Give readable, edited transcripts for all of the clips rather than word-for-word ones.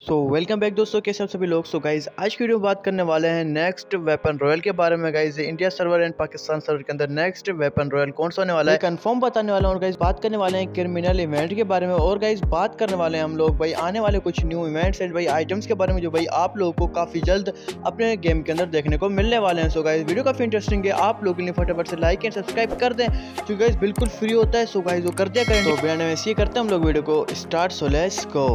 Welcome back दोस्तों, कैसे आप सभी लोग। गाइज आज की वीडियो में बात करने वाले हैं नेक्स्ट वेपन रॉयल के बारे में। Guys India server and Pakistan server के अंदर नेक्स्ट वेपन रॉयल कौन सा होने वाला है कंफर्म बताने वाला हूँ। और गाइज बात करने वाले हैं क्रिमिनल इवेंट के बारे में। और गाइज बात करने वाले हैं हम लोग भाई आने वाले कुछ न्यू इवेंट्स एंड भाई आइटम्स के बारे में, जो भाई आप लोगों को काफी जल्द अपने गेम के अंदर देखने को मिलने वाले हैं। गाइज वीडियो काफी इंटरेस्टिंग है, आप लोगों के लिए फटाफट से लाइक एंड सब्सक्राइब कर दें, जो गाइज बिल्कुल फ्री होता है। गाइज वो कर दिया करें। तो बिना वैसे करते हैं हम लोग वीडियो को स्टार्ट। So let's go.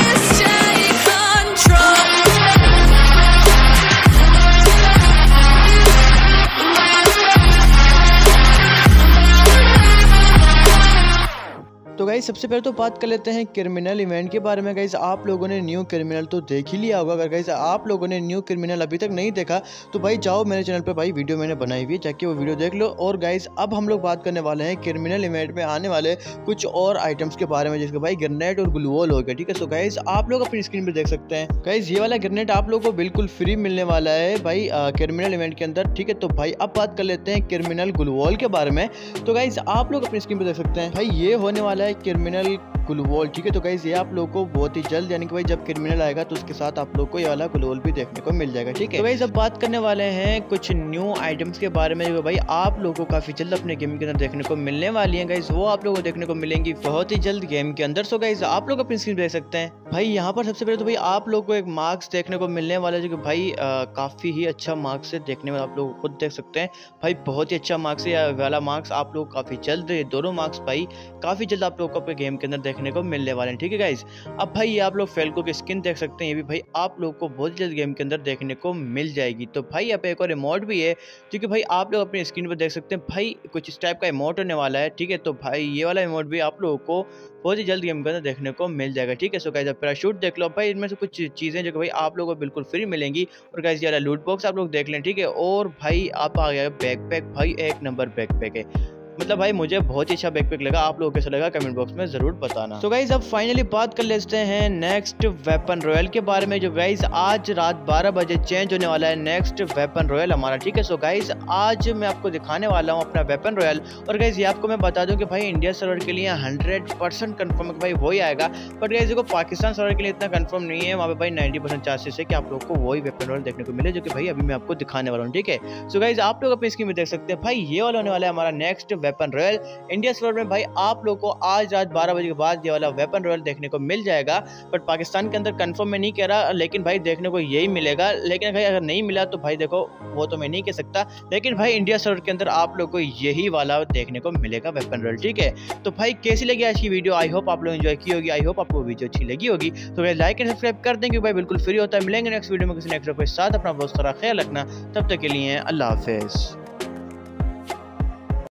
तो गाइज सबसे पहले तो बात कर लेते हैं क्रिमिनल इवेंट के बारे में। गाइज आप लोगों ने न्यू क्रिमिनल तो देख ही लिया होगा। अगर गाइज आप लोगों ने न्यू क्रिमिनल अभी तक नहीं देखा तो भाई जाओ मेरे चैनल पे, भाई वीडियो मैंने बनाई हुई है, जाके वो वीडियो देख लो। और गाइज अब हम लोग बात करने वाले हैं क्रिमिनल इवेंट में आने वाले कुछ और आइटम्स के बारे में, जिसके भाई ग्रेनेड और ग्लूवॉल हो गया। ठीक है, सो गाइज आप लोग अपनी स्क्रीन पर देख सकते हैं। गाइज ये वाला ग्रेनेड आप लोग को बिल्कुल फ्री मिलने वाला है भाई क्रिमिनल इवेंट के अंदर। ठीक है, तो भाई अब बात कर लेते हैं क्रिमिनल ग्लूवॉल के बारे में। तो गाइज आप लोग अपनी स्क्रीन पर देख सकते हैं, भाई ये होने वाला है क्रिमिनल ग्लूवॉल। ठीक है, तो गाइज ये आप लोगों को बहुत ही जल्द, यानी कि भाई जब क्रिमिनल आएगा तो उसके साथ आप लोग को ये वाला ग्लूवॉल भी देखने को मिल जाएगा। ठीक है, तो गाइज अब बात करने वाले हैं कुछ न्यू आइटम्स के बारे में, जो भाई आप लोगों को काफी जल्द अपने गेम के अंदर देखने को मिलने वाली है। गाइज वो आप लोगों को देखने को मिलेंगी बहुत ही जल्द गेम के अंदर। गाइज आप लोग अपनी स्क्रीन देख सकते हैं, भाई यहाँ पर सबसे पहले तो भाई आप लोग को एक मार्क्स देखने को मिलने वाला है, जो कि भाई काफी ही अच्छा मार्क्स है। देखने में आप लोग खुद देख सकते हैं, भाई बहुत ही अच्छा मार्क्स है। वाला मार्क्स आप लोग काफी जल्द, दोनों मार्क्स भाई काफी जल्द आप लोग को अपने गेम के अंदर देखने को मिलने वाले हैं। ठीक है गाइज, अब भाई आप लोग फेल्को की स्किन देख सकते हैं, ये भी भाई आप लोग को बहुत जल्द गेम के अंदर देखने को मिल जाएगी। तो भाई यहाँ पे एक और इमोट भी है, क्योंकि भाई आप लोग अपनी स्क्रीन पर देख सकते हैं, भाई कुछ इस टाइप का इमोट होने वाला है। ठीक है, तो भाई ये वाला इमोट भी आप लोगों को बहुत ही जल्द गेम के अंदर देखने को मिल जाएगा। ठीक है, सो गाइस अब पैराशूट देख लो भाई, इनमें से कुछ चीज़ें जो कि भाई आप लोगों को बिल्कुल फ्री मिलेंगी। और गाइस ये वाला लूट बॉक्स आप लोग देख लें। ठीक है, और भाई आप आ गया बैकपैक, भाई एक नंबर बैकपैक है। मतलब भाई मुझे बहुत ही अच्छा बैकपैक लगा, आप लोगों को कैसा लगा कमेंट बॉक्स में जरूर बताना। तो गाइज अब फाइनली बात कर लेते हैं नेक्स्ट वेपन रॉयल के बारे में, जो गाइज आज रात 12 बजे चेंज होने वाला है नेक्स्ट वेपन रॉयल हमारा। ठीक है, सो गाइज आज मैं आपको दिखाने वाला हूँ अपना वेपन रॉयल। और गाइज ये आपको मैं बता दूं कि भाई इंडिया सर्वर के लिए 100% कन्फर्म है कि भाई वही आएगा। बट गाइज देखो पाकिस्तान सर्वर के लिए इतना कन्फर्म नहीं है, वहाँ पे भाई 90% चांसेस है कि आप लोग को वही वेपन रॉयल देखने को मिले, जो कि भाई अभी मैं आपको दिखाने वाला हूँ। ठीक है, सो गाइज आप लोग अपनी स्क्रीन में देख सकते हैं, भाई ये वाला होने वाला है हमारा next weapon royal India server में। भाई आप लोग को आज रात 12 बजे के बाद ये वाला वेपन रॉयल देखने को मिल जाएगा। बट पाकिस्तान के अंदर कंफर्म मैं नहीं कह रहा, लेकिन भाई देखने को यही मिलेगा। लेकिन भाई अगर नहीं मिला तो भाई देखो वो तो मैं नहीं कह सकता, लेकिन भाई इंडिया सर्वर के अंदर आप लोग को यही वाला देखने को मिलेगा वेपन रॉयल। ठीक है, तो भाई कैसी लगी आज की वीडियो, आई होप आप लोग एंजॉय की होगी, आई होप आपको वीडियो अच्छी लगी होगी। तो भाई लाइक एंड सब्सक्राइब कर दें, क्योंकि भाई बिल्कुल फ्री होता है। मिलेंगे नेक्स्ट वीडियो में किसी नेक्स्ट के साथ। अपना बहुत सारा ख्याल रखना, तब तक के लिए अल्लाह हाफिज़।